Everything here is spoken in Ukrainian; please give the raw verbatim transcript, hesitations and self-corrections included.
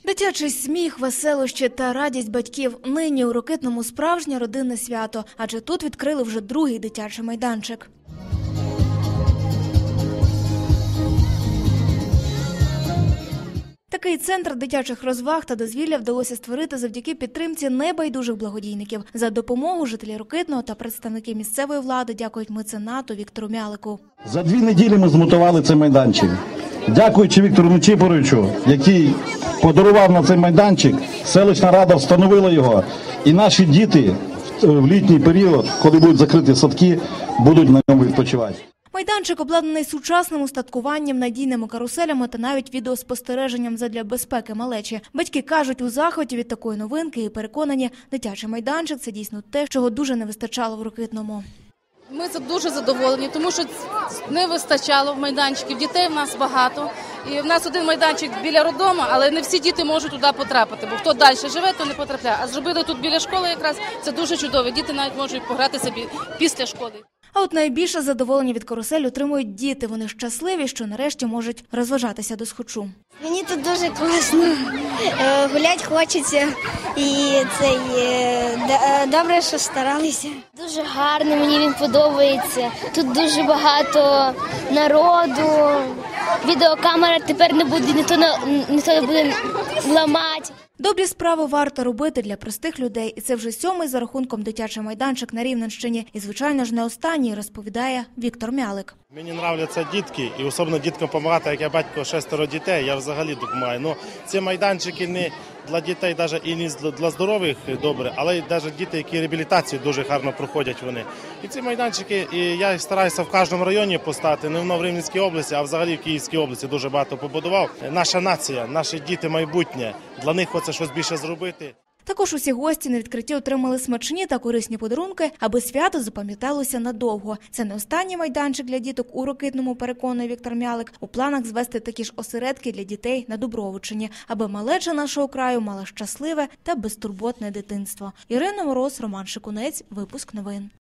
Дитячий сміх, веселощі та радість батьків. Нині у Рокитному справжнє родинне свято, адже тут відкрили вже другий дитячий майданчик. Такий центр дитячих розваг та дозвілля вдалося створити завдяки підтримці небайдужих благодійників. За допомогу жителі Рокитного та представники місцевої влади дякують меценату Віктору Мялику. За дві неділі ми змонтували цей майданчик. Дякуючи Віктору Нечипоровичу, який подарував на цей майданчик, селищна рада встановила його. І наші діти в літній період, коли будуть закриті садки, будуть на ньому відпочивати. Майданчик обладнаний сучасним устаткуванням, надійними каруселями та навіть відеоспостереженням задля безпеки малечі. Батьки кажуть, у захваті від такої новинки і переконані, дитячий майданчик – це дійсно те, чого дуже не вистачало в Рокитному. Ми дуже задоволені, тому що не вистачало майданчиків, дітей в нас багато. І в нас один майданчик біля роддому, але не всі діти можуть туди потрапити, бо хто далі живе, то не потрапляє. А зробили тут біля школи якраз, це дуже чудово, діти навіть можуть погратися після школи. А от найбільше задоволення від карусель отримують діти. Вони щасливі, що нарешті можуть розважатися досхочу. Мені тут дуже класно, гуляти хочеться і це добре, що старалися. Дуже гарно, мені він подобається. Тут дуже багато народу, відеокамера тепер не буде, ніхто не буде ламати. Добрі справи варто робити для простих людей. І це вже сьомий за рахунком дитячий майданчик на Рівненщині. І, звичайно ж, не останній, розповідає Віктор Мялик. Мені подобаються дітки, і особливо діткам допомагати, як я батько шестеро дітей, я взагалі допомагаю. Ну, ці майданчики не для дітей, навіть і не для здорових добре, але й навіть діти, які реабілітацію дуже гарно проходять вони. І ці майданчики, і я стараюся в кожному районі поставити, не в Рівненській області, а взагалі в Київській області дуже багато побудував. Наша нація, наші діти майбутнє, для них хочеться щось більше зробити. Також усі гості на відкритті отримали смачні та корисні подарунки, аби свято запам'яталося надовго. Це не останній майданчик для діток у Рокитному, переконує Віктор Мялик. У планах звести такі ж осередки для дітей на Дубровичині, аби малеча нашого краю мала щасливе та безтурботне дитинство. Ірина Мороз, Роман Шикунець, випуск новин.